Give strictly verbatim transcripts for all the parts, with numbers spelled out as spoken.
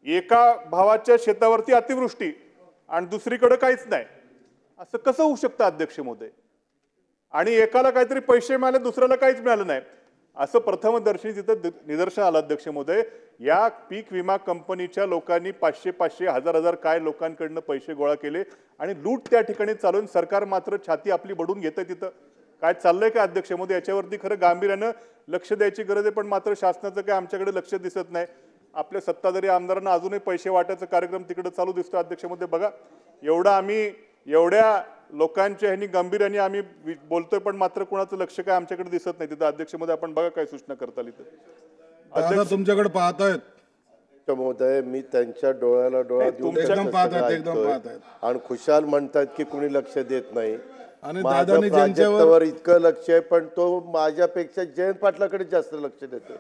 एका भावाच्या शेतावरती अतिवृष्टी आणि दुसरीकडे काहीच नाही, असं कसं होऊ शकतं अध्यक्ष महोदय? आणि एकाला काहीतरी पैसे मिळाले, दुसऱ्याला काहीच मिळालं नाही, असं प्रथमदर्शनी तिथं निदर्शन आलं अध्यक्ष महोदय. या पीक विमा कंपनीच्या लोकांनी पाचशे पाचशे हजार हजार काय लोकांकडनं पैसे गोळा केले आणि लूट त्या ठिकाणी चालून सरकार मात्र छाती आपली बडून घेतंय. तिथं काय चाललंय का अध्यक्ष महोदय? याच्यावरती खरं गांभीर्यानं लक्ष द्यायची गरज आहे, पण मात्र शासनाचं काय आमच्याकडे लक्ष दिसत नाही. आपल्या सत्ताधारी आमदारांना अजूनही पैसे वाटायचा कार्यक्रम तिकडे चालू दिसतो अध्यक्ष महोदय. बघा, एवढा आम्ही एवढ्या लोकांच्या ह्यांनी गांभीर्याने आम्ही बोलतोय, पण मात्र कोणाचं लक्ष काय आमच्याकडे दिसत नाही तिथं अध्यक्ष महोदय. आपण बघा काय सूचना करताल इथं. अध्यक्ष तुमच्याकडे पाहतायत महोदय, मी त्यांच्या डोळ्याला डोळा देऊन एकदम पाहतायत एकदम पाहतायत आणि खुशाल म्हणतात की कुणी लक्ष देत नाही. आणि माझं दादानी ज्यांच्यावर प्रोजेक्टवर इतकं लक्ष आहे, पण तो माझ्यापेक्षा जयंत पाटलाकडे जास्त लक्ष देतो.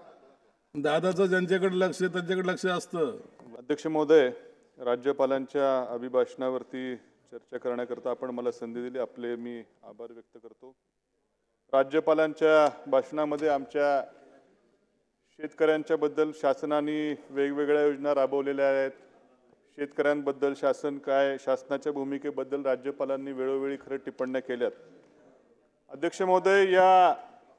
दादाचं ज्यांच्याकडे लक्ष आहे त्यांच्याकडे लक्ष असतं. अध्यक्ष महोदय, राज्यपालांच्या अभिभाषणावरती चर्चा करण्याकरता आपण मला संधी दिली, आपले मी आभार व्यक्त करतो. राज्यपालांच्या भाषणामध्ये आमच्या शेतकऱ्यांच्या बद्दल शासनाने वेगवेगळ्या योजना राबवलेल्या आहेत. शेतकऱ्यांबद्दल शासन काय, शासनाच्या भूमिकेबद्दल राज्यपालांनी वेळोवेळी खरं टिप्पण्या केल्यात. अध्यक्ष महोदय, या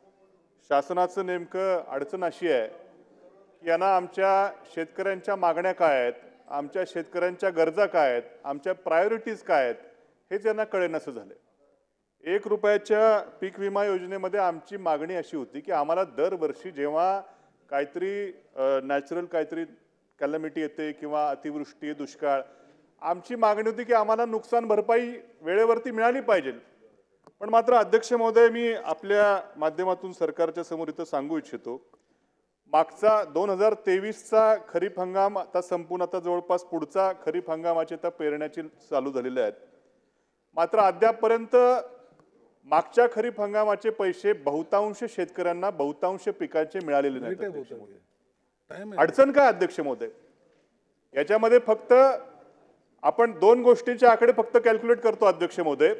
शासनाचं नेमकं अडचण अशी आहे की यांना आमच्या शेतकऱ्यांच्या मागण्या काय आहेत, आमच्या शेतकऱ्यांच्या गरजा काय आहेत, आमच्या प्रायोरिटीज काय आहेत, हे त्यांना कळेनासं झालं. एक रुपयाच्या पीक विमा योजनेमध्ये आमची मागणी अशी होती की आम्हाला दरवर्षी जेव्हा काहीतरी नॅचरल काहीतरी कॅलॅमिटी येते किंवा अतिवृष्टी, दुष्काळ, आमची मागणी होती की आम्हाला नुकसान भरपाई वेळेवरती मिळाली पाहिजे. पण मात्र अध्यक्ष महोदय, मी आपल्या माध्यमातून सरकारच्या समोर इथं सांगू इच्छितो, मागचा दोन हजार तेवीसचा खरीप हंगाम आता संपून आता जवळपास पुढचा खरीप हंगामाचे आता पेरण्याची चालू झालेले आहेत. मात्र अद्यापपर्यंत मागच्या खरीप हंगामाचे पैसे बहुतांश शेतकऱ्यांना बहुतांश पिकांचे मिळालेले नाहीत. अडचण काय अध्यक्ष महोदय? याच्यामध्ये फक्त आपण दोन गोष्टींचे आकडे फक्त कॅल्क्युलेट करतो अध्यक्ष महोदय,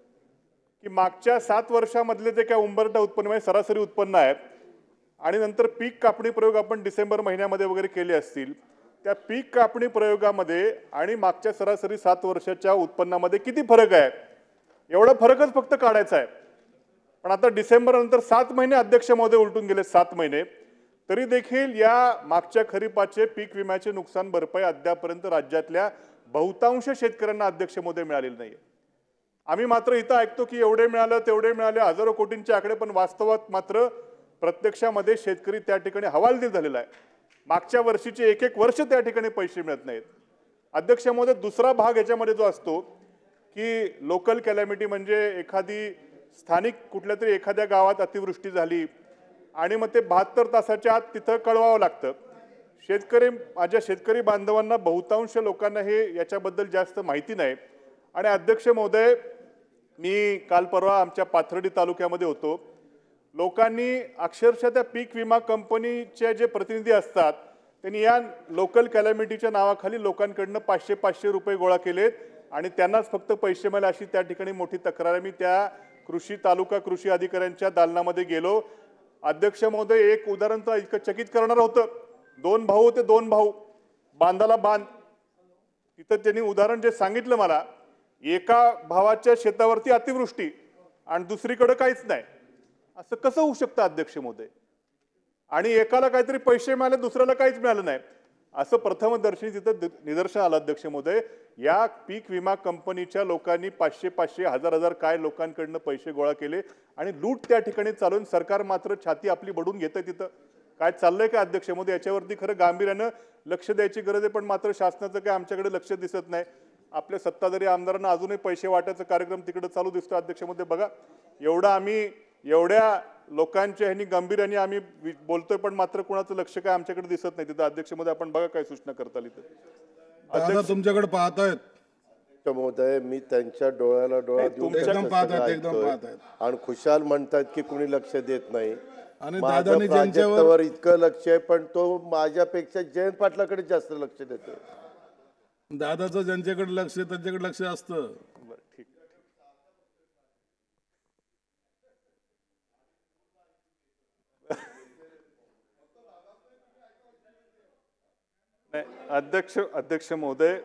की मागच्या सात वर्षामधले जे काय उंबरठा उत्पन्न म्हणजे सरासरी उत्पन्न आहे आणि नंतर पीक कापणी प्रयोग आपण डिसेंबर महिन्यामध्ये वगैरे केले असतील, त्या पीक कापणी प्रयोगामध्ये आणि मागच्या सरासरी सात वर्षाच्या उत्पन्नामध्ये किती फरक आहे, एवढा फरकच फक्त काढायचा आहे. पण आता डिसेंबर नंतर सात महिने अध्यक्ष महोदय उलटून गेले, सात महिने तरी देखील या मागच्या खरीपाचे पीक विम्याचे नुकसान भरपाई अद्यापर्यंत राज्यातल्या बहुतांश शेतकऱ्यांना अध्यक्ष महोदय मिळालेली नाही. आम्ही मात्र इथं ऐकतो की एवढे मिळालं तेवढे मिळाले, हजारो कोटींचे आकडे, पण वास्तवात मात्र प्रत्यक्षामध्ये शेतकरी त्या ठिकाणी हवालदिल झालेला आहे. मागच्या वर्षीचे एक एक वर्ष त्या ठिकाणी पैसे मिळत नाहीत. अध्यक्ष महोदय, दुसरा भाग याच्यामध्ये जो असतो की लोकल कॅलॅमिटी म्हणजे एखादी स्थानिक कुठल्या तरी एखाद्या गावात अतिवृष्टी झाली आणि मग ते बहात्तर तासाच्या आत तिथं कळवावं लागतं. शेतकरी माझ्या शेतकरी बांधवांना बहुतांश लोकांना हे याच्याबद्दल जास्त माहिती नाही. आणि अध्यक्ष महोदय, मी काल परवा आमच्या पाथर्डी तालुक्यामध्ये होतो. लोकांनी अक्षरशः त्या पीक विमा कंपनीचे जे प्रतिनिधी असतात त्यांनी या लोकल कॅलॅमिटीच्या नावाखाली लोकांकडनं पाचशे पाचशे रुपये गोळा केलेत आणि त्यांनाच फक्त पैसे मिळाले अशी त्या ठिकाणी मोठी तक्रार आहे. मी त्या कृषी तालुका कृषी अधिकाऱ्यांच्या दालनामध्ये गेलो. अध्यक्ष महोदय, एक उदाहरण तर इतकं चकित करणार होतं. दोन भाऊ होते, दोन भाऊ, बांधाला बांध. तिथं त्यांनी उदाहरण जे सांगितलं मला, एका भावाच्या शेतावरती अतिवृष्टी आणि दुसरीकडे काहीच नाही, असं कसं होऊ शकतं अध्यक्ष महोदय? आणि एकाला काहीतरी पैसे मिळाले, दुसऱ्याला काहीच मिळालं नाही, असं प्रथमदर्शनी तिथं निदर्शन आलं अध्यक्ष महोदय. या पीक विमा कंपनीच्या लोकांनी पाचशे पाचशे हजार हजार काय लोकांकडनं पैसे गोळा केले आणि लूट त्या ठिकाणी चालून सरकार मात्र छाती आपली बडून घेतंय. तिथं काय चाललंय का अध्यक्ष महोदय? याच्यावरती खरं गांभीर्यानं लक्ष द्यायची गरज आहे, पण मात्र शासनाचं काय आमच्याकडे लक्ष दिसत नाही. आपल्या सत्ताधारी आमदारांना अजूनही पैसे वाटायचा कार्यक्रम तिकडे चालू दिसतो अध्यक्ष महोदय. बघा, एवढा आम्ही एवढ्या लोकांच्या ह्यांनी गांभीर्याने आम्ही बोलतोय, पण मात्र कोणाचं लक्ष काय आमच्याकडे दिसत नाही तिथं अध्यक्ष महोदय. आपण बघा काय सूचना करताल इथं. अध्यक्ष तुमच्याकडे पाहतायत महोदय, मी त्यांच्या डोळ्याला डोळा देऊन एकदम पाहतायत एकदम पाहतायत आणि खुशाल म्हणतात की कुणी लक्ष देत नाही. आणि माझं दादानी ज्यांच्यावर प्रोजेक्टवर इतकं लक्ष आहे, पण तो माझ्यापेक्षा जयंत पाटलाकडे जास्त लक्ष देतो. दादाचं ज्यांच्याकडे लक्ष आहे त्यांच्याकडे लक्ष असतं. नाही, अध्यक्ष अध्यक्ष महोदय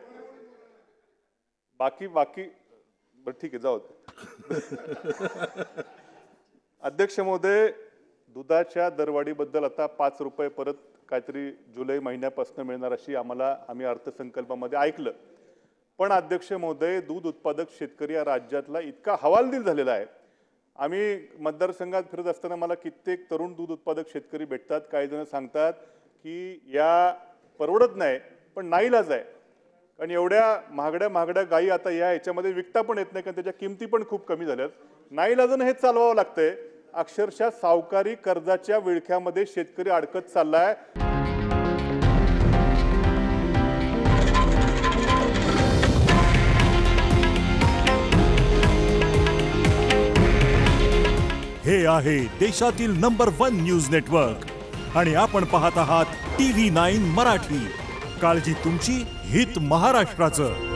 बाकी बाकी बरं ठीक आहे जाऊ दे. अध्यक्ष महोदय दुधाच्या दरवाढीबद्दल आता पाच रुपये परत काहीतरी जुलै महिन्यापासून मिळणार अशी आम्हाला आम्ही अर्थसंकल्पामध्ये ऐकलं. पण अध्यक्ष महोदय दूध उत्पादक शेतकरी या राज्यातला इतका हवालदिल झालेला आहे. आम्ही मतदारसंघात फिरत असताना मला कित्येक तरुण दूध उत्पादक शेतकरी भेटतात. काही जण सांगतात की या परवडत नाही पण नाईलाज आहे, कारण एवढ्या महागड्या महागड्या गायी आता या ह्याच्यामध्ये विकता पण येत नाही, कारण त्याच्या किमती पण खूप कमी झाल्यात. नाईलाजानं हे चालवावं लागतंय. अक्षरशः सावकारी कर्जाच्या विळख्यामध्ये शेतकरी अडकत चाललाय. हे आहे देशातील नंबर वन न्यूज नेटवर्क आणि आपण पाहत आहात टी व्ही नाईन मराठी. काळजी तुमची, हित महाराष्ट्राचं.